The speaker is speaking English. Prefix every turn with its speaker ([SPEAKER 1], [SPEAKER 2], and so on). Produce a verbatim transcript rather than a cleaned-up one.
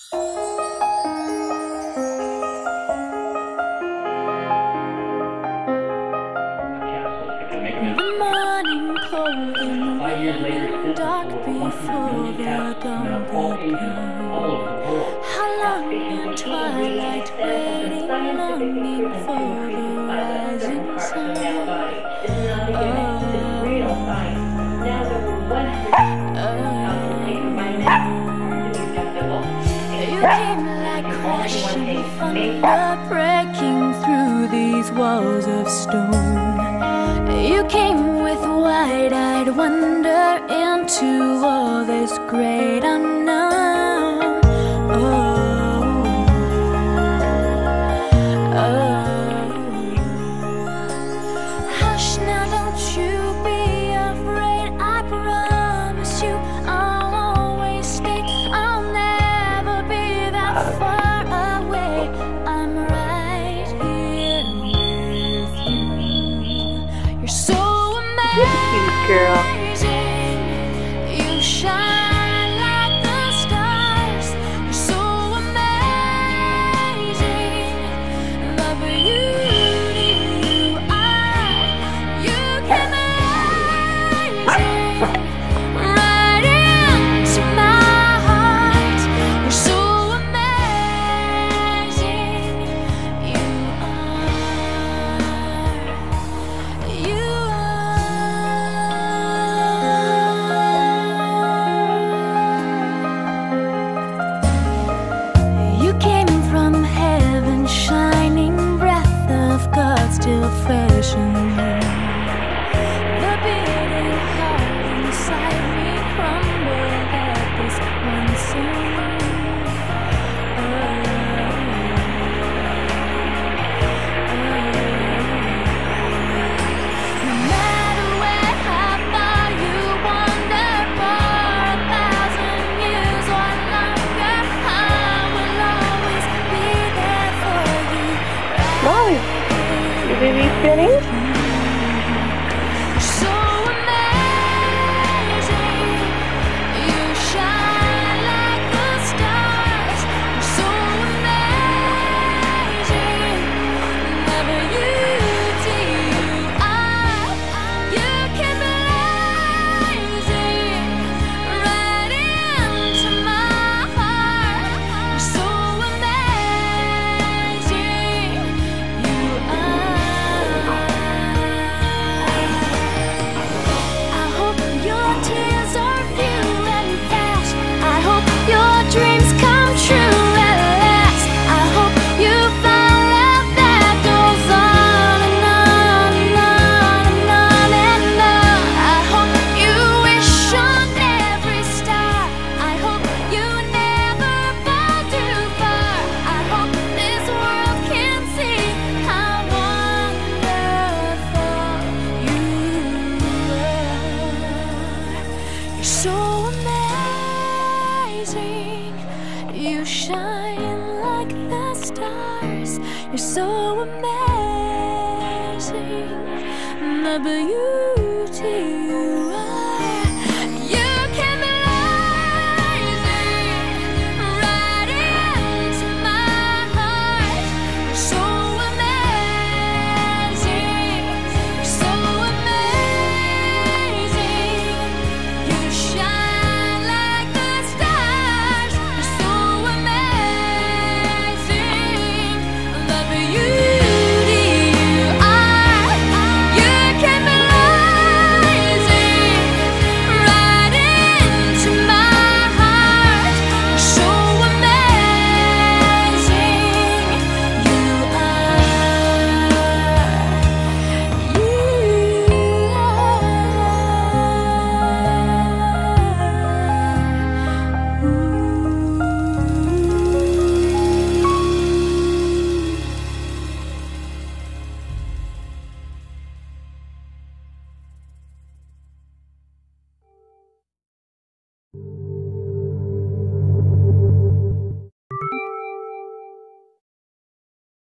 [SPEAKER 1] Morning cold and dark before the dawn began. How long in twilight waiting, longing for the rising sun. You came like crashing thunder, breaking through these walls of stone. You came with wide-eyed wonder into all this great unknown. Oh, oh. Hush now, don't you be afraid. I promise you I'll always stay. I'll never be that far away. I'm right here with you. You're so amazing,
[SPEAKER 2] girl.
[SPEAKER 1] you shine like the stars. You're so amazing, the beauty you are. You came amazing right into my heart. You're so amazing, you are. You You came from heaven, shining breath of God, still fresh in me. The beating heart inside me crumbled at this one scene. Oh, oh. No matter where how far you wander, for a thousand years or longer, I will always be there for you.
[SPEAKER 2] Molly, your baby fitting?
[SPEAKER 1] You're so amazing, you shine like the stars. You're so amazing, the beauty you are. You came blazing right into my heart. You're so amazing, you are. I hope your tears are few and fast. I hope your dreams come true at last. I hope you find love that goes on and on and on and on and on. I hope you wish on every star. I hope you never fall too far. I hope this world can see how wonderful you are. You're so amazing, you shine like the stars. You're so amazing, the beauty